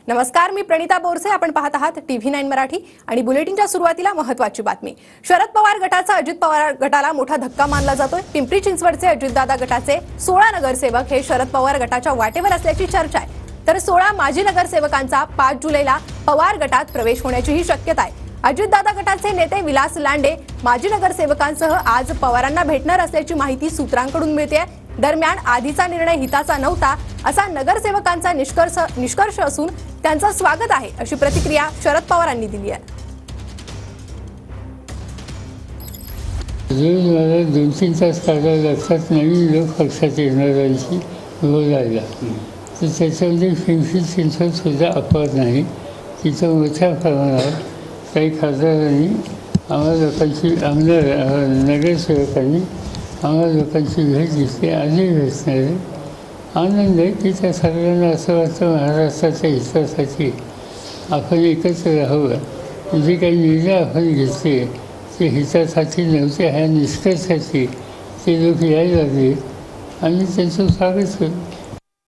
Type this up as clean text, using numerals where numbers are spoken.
नमस्कार, मी प्रणिता बोरसे. आपण पाहत आहात TV9 मराठी आणि बुलेटिनच्या सुरुवातीला महत्त्वाची बातमी. शरद पवार गटाचा अजित पवार गटाला मोठा धक्का मानला जातोय. पिंपरी चिंचवडचे अजितदादा गटाचे 16 नगरसेवक हे शरद पवार गटाच्या वाटेवर असल्याची चर्चा आहे. तर 16 माजी नगरसेवकांचा 5 जुलैला पवार गटात प्रवेश होण्याचीही शक्यता आहे. अजितदादा गटाचे नेते विलास लांडे माजी नगरसेवकांसह आज पवारांना भेटणार असल्याची माहिती सूत्रांकडून मिळते. दरम्यान आधीचा निर्णय हिताचा नव्हता असा नगरसेवकांचा निष्कर्ष असून त्यांचं स्वागत आहे अशी प्रतिक्रिया शरद पवारांनी दिली आहे. मला 2-3 तास काढायला लागतात नवीन लोक पक्षात येणाऱ्यांची बोलायला. तर त्याच्यामध्ये पिंपरी चिंचवड सुद्धा अपवाद नाही. तिथं मोठ्या प्रमाणावर काही खासदारांनी आम्हा लोकांची नगरसेवकांनी आम्हाला लोकांची भेट घेतली. आधी भेटणारे आनंद आहे की त्या सगळ्यांना असं वाटतं महाराष्ट्राच्या हितासाठी आपण एकत्र राहावं. जे काही निर्णय आपण घेतले ते हितासाठी नव्हते ह्या निष्कर्षाची ते लोक यायला लागले आणि त्यांचं स्वागत होतं.